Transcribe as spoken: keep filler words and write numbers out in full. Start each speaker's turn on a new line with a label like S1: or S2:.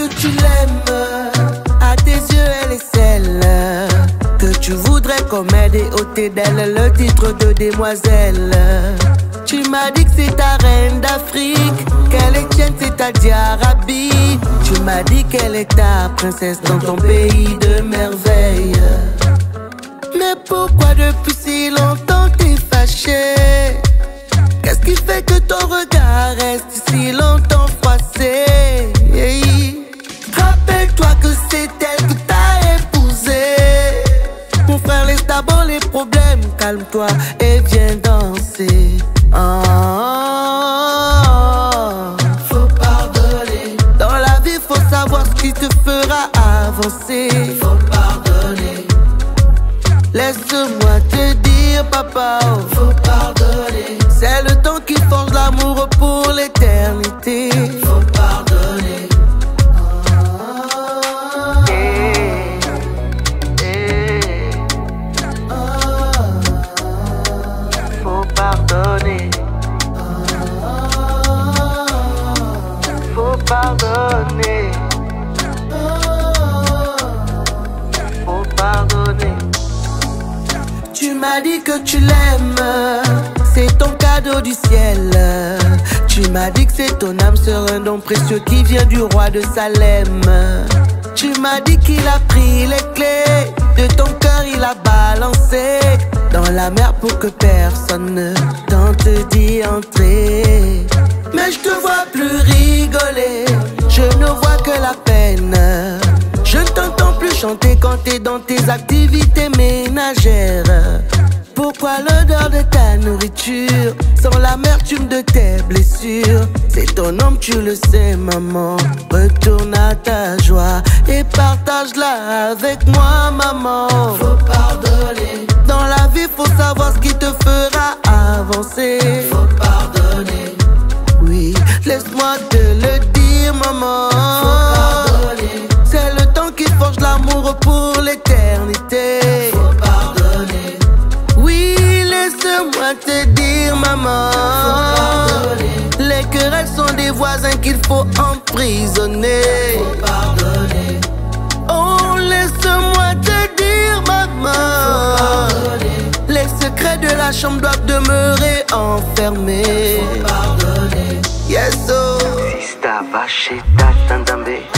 S1: que tu l'aimes, à tes yeux elle est celle que tu voudrais comme elle et ôter d'elle le titre de demoiselle. Tu m'as dit que c'est ta reine d'Afrique, qu'elle est tienne, c'est ta Diarabi. Tu m'as dit qu'elle est ta princesse dans ton pays de merveille. Mais pourquoi depuis si longtemps t'es fâché? Qu'est-ce qui fait que ton regard reste si longtemps froissé? Rappelle-toi que c'est elle qui t'a épousé. Mon frère, laisse d'abord les problèmes, calme-toi et viens danser. Oh, faut pardonner. Dans la vie, faut savoir ce qui te fera avancer. Faut pardonner. Laisse-moi te dire, papa, oh, faut pardonner. C'est le temps qui forge l'amour pour l'éternité. Faut pardonner. Oh, hey, hey. Oh, faut pardonner. Faut pardonner. Faut pardonner. Tu m'as dit que tu l'aimes, c'est ton cadeau du ciel. Tu m'as dit que c'est ton âme sœur, un don précieux qui vient du roi de Salem. Tu m'as dit qu'il a pris les clés de ton cœur, il a balancé dans la mer pour que personne ne tente d'y entrer. Mais je te vois plus rigoler, je ne vois que la peine. Je ne t'entends plus chanter quand t'es dans tes activités ménagères. Pourquoi l'odeur de ta nourriture sans l'amertume de tes blessures? C'est ton homme, tu le sais, maman. Retourne à ta joie et partage-la avec moi, maman. Faut pardonner. Dans la vie, faut savoir ce qui te fera avancer. Faut pardonner. Oui, laisse-moi te le dire, maman. Faut pardonner. C'est le temps qui forge l'amour pour l'éternité. Faut pardonner. Oui, laisse-moi te dire, maman. Faut pardonner. Les querelles sont des voisins qu'il faut emprisonner. Faut pardonner. Oh, laisse-moi te dire, maman. Faut pardonner. Les secrets de la chambre doivent demeurer enfermés. Faut pardonner. Yes, oh.
S2: Sista Vacheta Tandambe.